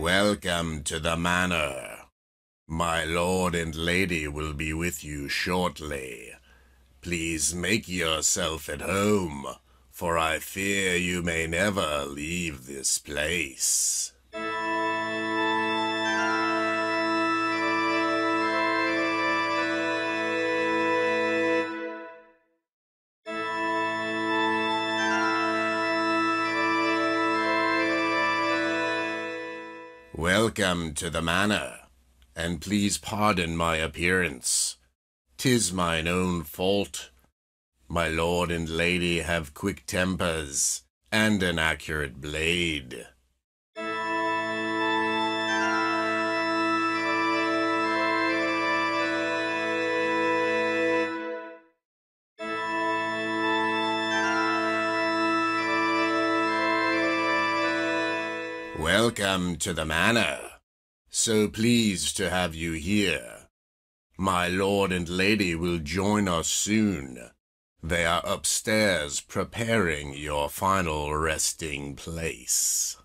Welcome to the manor. My lord and lady will be with you shortly. Please make yourself at home, for I fear you may never leave this place. Welcome to the manor, and please pardon my appearance. 'Tis mine own fault. My lord and lady have quick tempers and an accurate blade. Welcome to the manor. So pleased to have you here. My lord and lady will join us soon. They are upstairs preparing your final resting place.